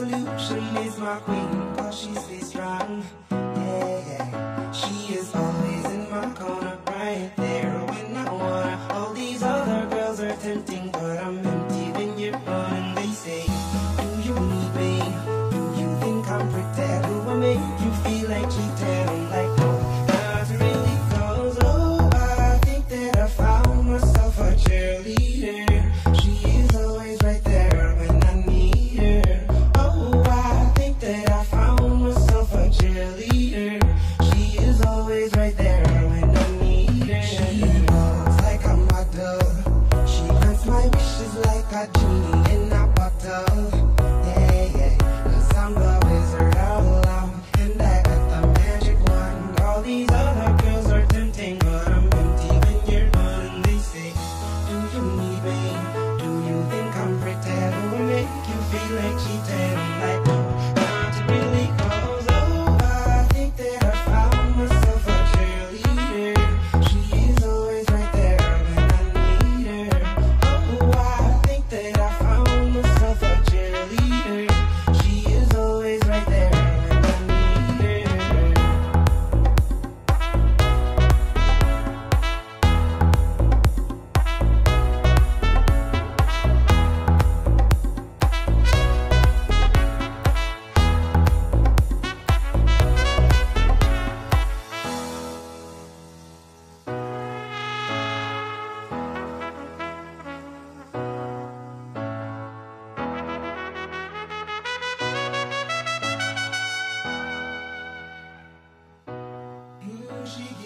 solution is my queen, cause she stays strong. Yeah, yeah. She is always in my corner, right there when I wanna. All these other girls are tempting, but I'm empty when you're gone. And they say, do you need me? Do you think I'm pretty? Do I make you feel like cheating? I'm like, no, not really, cause oh, I think that I found myself a cheerleader. She is always right there when I need her. Oh, I think that I found myself a cheerleader. She is always right there when I need her. She walks like a model. She grants my wishes like a genie in a bottle. Yeah, yeah, 'cause I'm the wizard of love, and I got the magic wand. All these other girls are tempting, but I'm empty when you're gone. And they say, do you need me? Do you think I'm pretty? Do I make you feel like cheating? I'm like, no, not really, cause oh, I think that I found myself a cheerleader. She is always right there when I need her. Oh, I think that I found myself a cheerleader. She is always right there when I need her. She